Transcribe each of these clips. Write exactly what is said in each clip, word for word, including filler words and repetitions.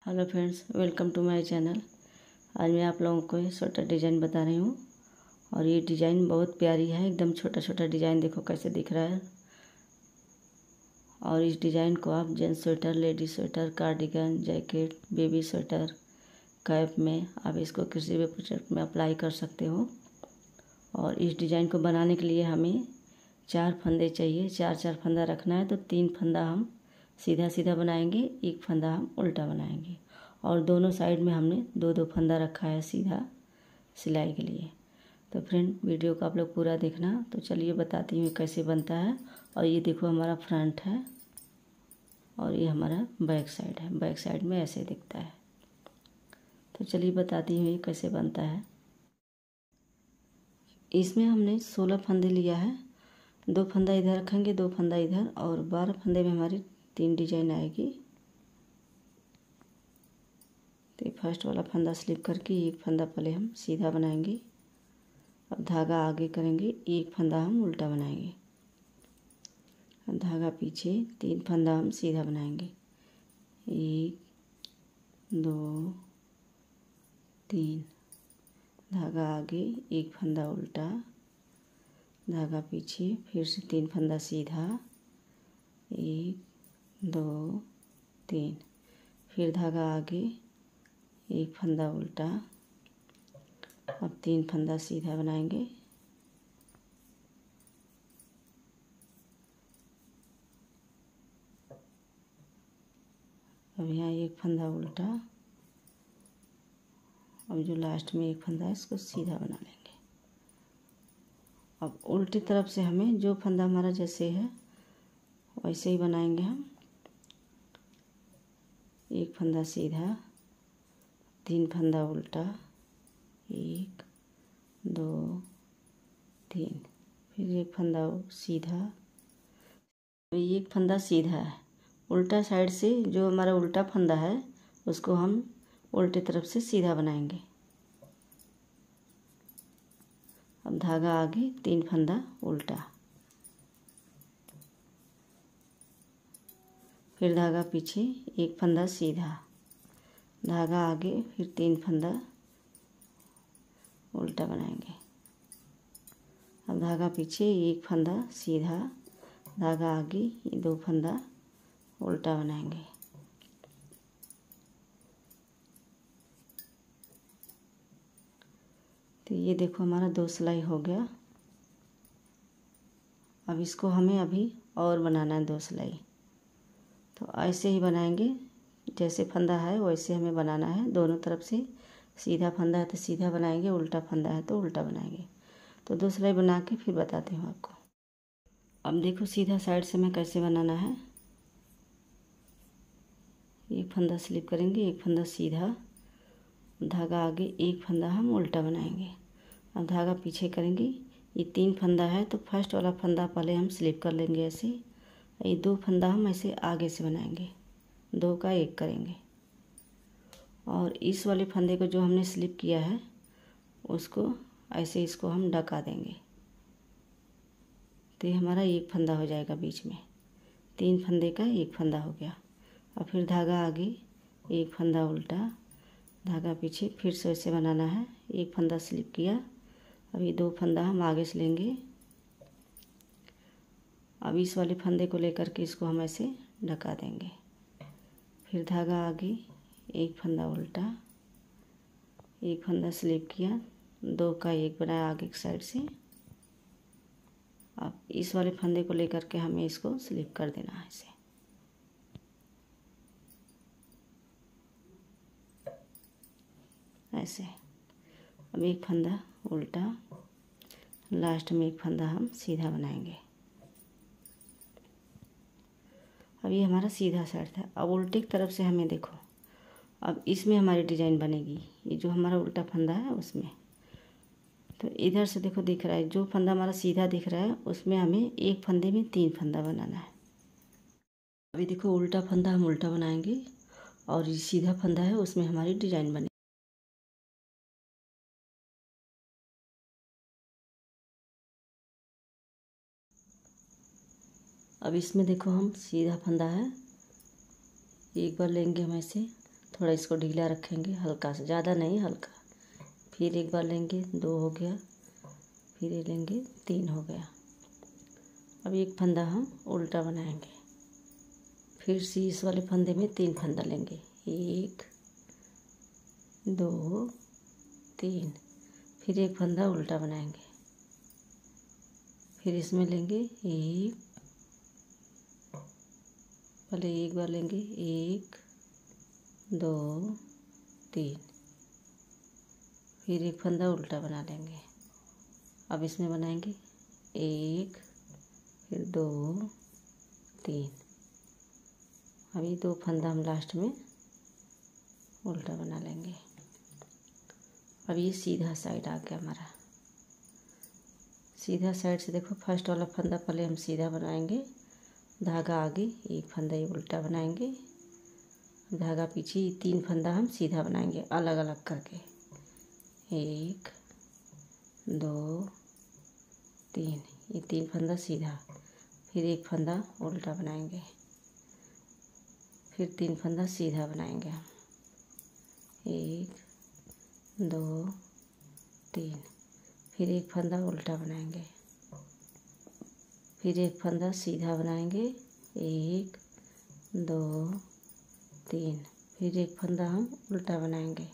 Hello friends, welcome to my channel. आज मैं आप लोगों को स्वेटर डिज़ाइन बता रही हूँ और ये डिज़ाइन बहुत प्यारी है। एकदम छोटा छोटा डिज़ाइन देखो कैसे दिख रहा है। और इस डिज़ाइन को आप gents sweater, ladies sweater, cardigan, jacket, baby sweater, cap में आप इसको किसी भी प्रोजेक्ट में अप्लाई कर सकते हो। और इस डिज़ाइन को बनाने के लिए हमें चार फंदे चाहिए। चार चार फंदा रखना है, तो तीन फंदा हम सीधा सीधा बनाएंगे, एक फंदा हम उल्टा बनाएंगे और दोनों साइड में हमने दो दो फंदा रखा है सीधा सिलाई के लिए। तो फ्रेंड, वीडियो को आप लोग पूरा देखना। तो चलिए बताती हूँ कैसे बनता है। और ये देखो हमारा फ्रंट है और ये हमारा बैक साइड है। बैक साइड में ऐसे दिखता है। तो चलिए बताती हूँ ये कैसे बनता है। इसमें हमने सोलह फंदे लिया है। दो फंदा इधर रखेंगे, दो फंदा इधर, और बारह फंदे में हमारी तीन डिजाइन आएगी। तो फर्स्ट वाला फंदा स्लिप करके एक फंदा पहले हम सीधा बनाएंगे। अब धागा आगे करेंगे, एक फंदा हम उल्टा बनाएंगे। अब धागा पीछे, तीन फंदा हम सीधा बनाएंगे। एक, दो, तीन। धागा आगे, एक फंदा उल्टा, धागा पीछे, फिर से तीन फंदा सीधा, एक, दो, तीन। फिर धागा आगे, एक फंदा उल्टा, अब तीन फंदा सीधा बनाएंगे। अब यहाँ एक फंदा उल्टा, अब जो लास्ट में एक फंदा है इसको सीधा बना लेंगे। अब उल्टी तरफ से हमें जो फंदा हमारा जैसे है वैसे ही बनाएंगे हम। एक फंदा सीधा, तीन फंदा उल्टा, एक, दो, तीन। फिर एक फंदा सीधा। एक फंदा सीधा है, उल्टा साइड से जो हमारा उल्टा फंदा है उसको हम उल्टी तरफ से सीधा बनाएंगे। अब धागा आगे, तीन फंदा उल्टा, फिर धागा पीछे, एक फंदा सीधा, धागा आगे, फिर तीन फंदा उल्टा बनाएंगे। अब धागा पीछे, एक फंदा सीधा, धागा आगे, दो फंदा उल्टा बनाएंगे। तो ये देखो हमारा दो सिलाई हो गया। अब इसको हमें अभी और बनाना है दो सिलाई। तो ऐसे ही बनाएंगे, जैसे फंदा है वैसे हमें बनाना है। दोनों तरफ से सीधा फंदा है तो सीधा बनाएंगे, उल्टा फंदा है तो उल्टा बनाएंगे। तो दो सिलाई बना के फिर बताती हूँ आपको। अब देखो सीधा साइड से मैं कैसे बनाना है। एक फंदा स्लिप करेंगे, एक फंदा सीधा, धागा आगे, एक फंदा हम उल्टा बनाएंगे। अब धागा पीछे करेंगे। ये तीन फंदा है तो फर्स्ट वाला फंदा पहले हम स्लिप कर लेंगे ऐसे। ये दो फंदा हम ऐसे आगे से बनाएंगे, दो का एक करेंगे। और इस वाले फंदे को जो हमने स्लिप किया है उसको ऐसे इसको हम ढका देंगे। तो ये हमारा एक फंदा हो जाएगा बीच में। तीन फंदे का एक फंदा हो गया। और फिर धागा आगे, एक फंदा उल्टा, धागा पीछे, फिर से ऐसे बनाना है। एक फंदा स्लिप किया, अभी दो फंदा हम आगे से लेंगे। अब इस वाले फंदे को लेकर के इसको हम ऐसे ढका देंगे। फिर धागा आगे, एक फंदा उल्टा, एक फंदा स्लिप किया, दो का एक बनाया आगे की साइड से। अब इस वाले फंदे को लेकर के हमें इसको स्लिप कर देना है ऐसे। ऐसे अब एक फंदा उल्टा, लास्ट में एक फंदा हम सीधा बनाएंगे। अब ये हमारा सीधा साइड था। अब उल्टी की तरफ से हमें देखो, अब इसमें हमारी डिजाइन बनेगी। ये जो हमारा उल्टा फंदा है उसमें, तो इधर से देखो दिख रहा है, जो फंदा हमारा सीधा दिख रहा है उसमें हमें एक फंदे में तीन फंदा बनाना है। अभी देखो उल्टा फंदा हम उल्टा बनाएंगे और ये सीधा फंदा है उसमें हमारी डिजाइन बनेगी। अब इसमें देखो हम सीधा फंदा है, एक बार लेंगे हम ऐसे, थोड़ा इसको ढीला रखेंगे, हल्का सा, ज़्यादा नहीं, हल्का। फिर एक बार लेंगे, दो हो गया, फिर ये लेंगे, तीन हो गया। अब एक फंदा हम उल्टा बनाएंगे। फिर से इस वाले फंदे में तीन फंदा लेंगे, एक, दो, तीन। फिर एक फंदा उल्टा बनाएंगे। फिर इसमें लेंगे एक, पहले एक बार लेंगे, एक, दो, तीन। फिर एक फंदा उल्टा बना लेंगे। अब इसमें बनाएंगे एक, फिर दो, तीन। अभी दो फंदा हम लास्ट में उल्टा बना लेंगे। अब ये सीधा साइड आ गया हमारा। सीधा साइड से देखो, फर्स्ट वाला फंदा पहले हम सीधा बनाएंगे, धागा आगे, एक फंदा ये उल्टा बनाएंगे, धागा पीछे, तीन फंदा हम सीधा बनाएंगे अलग अलग करके, एक, दो, तीन। ये तीन फंदा सीधा, फिर एक फंदा उल्टा बनाएंगे, फिर तीन फंदा सीधा बनाएंगे हम, एक, दो, तीन। फिर एक फंदा उल्टा बनाएंगे, फिर एक फंदा सीधा बनाएंगे, एक, दो, तीन। फिर एक फंदा हम उल्टा बनाएंगे,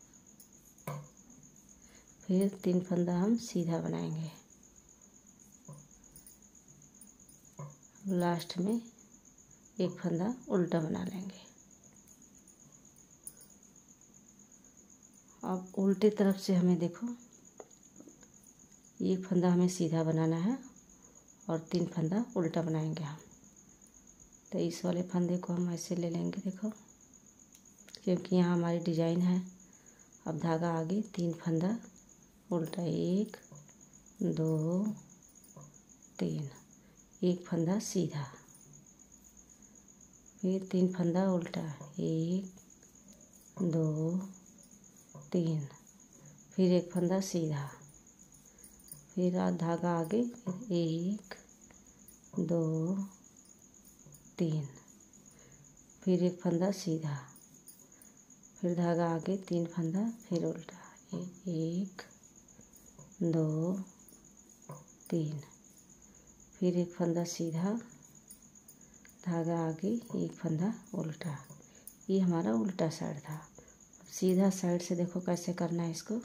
फिर तीन फंदा हम सीधा बनाएंगे। लास्ट में एक फंदा उल्टा बना लेंगे। अब उल्टे तरफ से हमें देखो, एक फंदा हमें सीधा बनाना है और तीन फंदा उल्टा बनाएंगे हम। तो इस वाले फंदे को हम ऐसे ले लेंगे, देखो, क्योंकि यहाँ हमारी डिजाइन है। अब धागा आगे, तीन फंदा उल्टा, एक, दो, तीन। एक फंदा सीधा, फिर तीन फंदा उल्टा, एक, दो, तीन। फिर एक फंदा सीधा, फिर धागा आगे, एक, दो, तीन। फिर एक फंदा सीधा, फिर धागा आगे, तीन फंदा, फिर उल्टा, एक, दो, तीन। फिर एक फंदा सीधा, धागा आगे, एक फंदा उल्टा। ये हमारा उल्टा साइड था। सीधा साइड से देखो कैसे करना है इसको।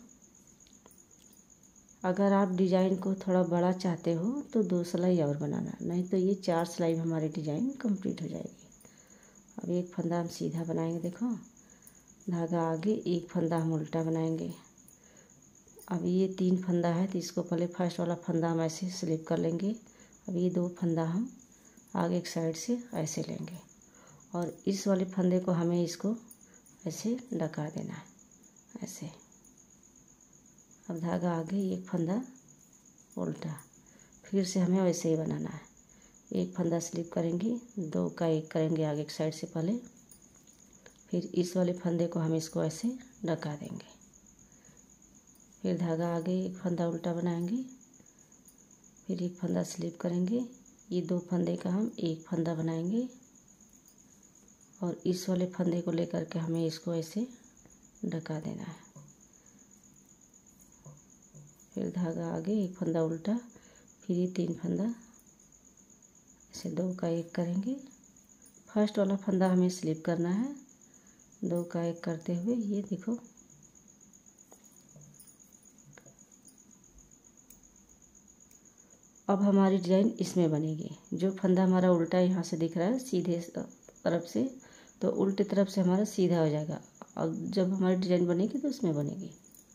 अगर आप डिजाइन को थोड़ा बड़ा चाहते हो तो दो सिलाई और बनाना, नहीं तो ये चार सिलाई में हमारी डिजाइन कंप्लीट हो जाएगी। अब एक फंदा हम सीधा बनाएंगे, देखो, धागा आगे, एक फंदा हम उल्टा बनाएंगे। अब ये तीन फंदा है तो इसको पहले फर्स्ट वाला फंदा हम ऐसे स्लिप कर लेंगे। अब ये दो फंदा हम आगे एक साइड से ऐसे लेंगे और इस वाले फंदे को हमें इसको ऐसे ढका देना है, ऐसे। अब धागा आगे, एक फंदा उल्टा, फिर से हमें वैसे ही बनाना है। एक फंदा स्लिप करेंगे, दो का एक करेंगे आगे एक साइड से पहले, फिर इस वाले फंदे को हम इसको ऐसे ढका देंगे। फिर धागा आगे, एक फंदा उल्टा बनाएंगे, फिर एक फंदा स्लिप करेंगे। ये दो फंदे का हम एक फंदा बनाएंगे और इस वाले फंदे को लेकर के हमें इसको ऐसे ढका देना है। फिर धागा आगे, एक फंदा उल्टा, फिर ये तीन फंदा ऐसे दो का एक करेंगे। फर्स्ट वाला फंदा हमें स्लिप करना है, दो का एक करते हुए, ये देखो, अब हमारी डिजाइन इसमें बनेगी। जो फंदा हमारा उल्टा यहाँ से दिख रहा है सीधे तरफ से, तो उल्टे तरफ से हमारा सीधा हो जाएगा और जब हमारी डिजाइन बनेगी तो उसमें बनेगी।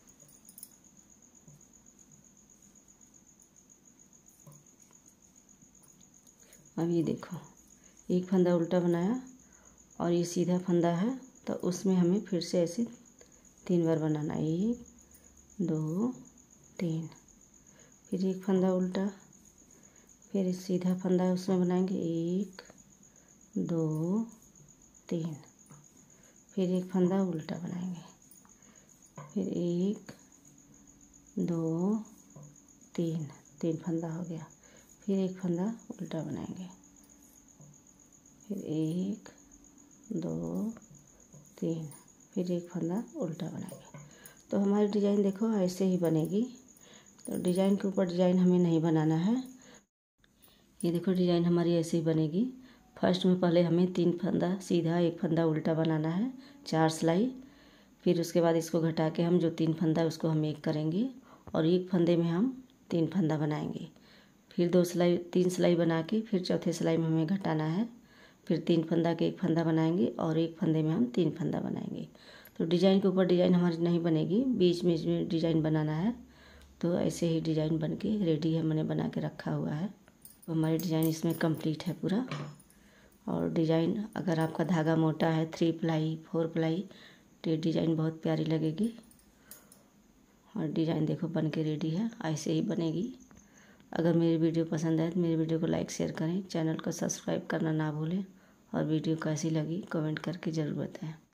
अब ये देखो, एक फंदा उल्टा बनाया और ये सीधा फंदा है, तो उसमें हमें फिर से ऐसे तीन बार बनाना, एक, दो, तीन। फिर एक फंदा उल्टा, फिर सीधा फंदा है उसमें बनाएंगे, एक, दो, तीन। फिर एक फंदा उल्टा बनाएंगे, फिर एक, दो, तीन, तीन फंदा हो गया। फिर एक फंदा उल्टा बनाएंगे, फिर एक, दो, तीन, फिर एक फंदा उल्टा बनाएंगे। तो हमारी डिज़ाइन देखो ऐसे ही बनेगी। तो डिज़ाइन के ऊपर डिज़ाइन हमें नहीं बनाना है। ये देखो डिज़ाइन हमारी ऐसे ही बनेगी। फर्स्ट में पहले हमें तीन फंदा सीधा एक फंदा उल्टा बनाना है, चार सिलाई। फिर उसके बाद इसको घटा के हम जो तीन फंदा है उसको हम एक करेंगे और एक फंदे में हम तीन फंदा बनाएंगे। फिर दो सिलाई तीन सिलाई बना के फिर चौथे सिलाई में हमें घटाना है। फिर तीन फंदा के एक फंदा बनाएंगे और एक फंदे में हम तीन फंदा बनाएंगे। तो डिज़ाइन के ऊपर डिज़ाइन हमारी नहीं बनेगी, बीच में इसमें डिज़ाइन बनाना है। तो ऐसे ही डिज़ाइन बन के रेडी है, मैंने बना के रखा हुआ है। तो हमारी डिज़ाइन इसमें कंप्लीट है पूरा। और डिज़ाइन अगर आपका धागा मोटा है, थ्री प्लाई फोर प्लाई, तो ये डिज़ाइन बहुत प्यारी लगेगी। और डिज़ाइन देखो बन के रेडी है, ऐसे ही बनेगी। अगर मेरी वीडियो पसंद आए तो मेरी वीडियो को लाइक शेयर करें, चैनल को सब्सक्राइब करना ना भूलें और वीडियो कैसी लगी कमेंट करके ज़रूर बताएं।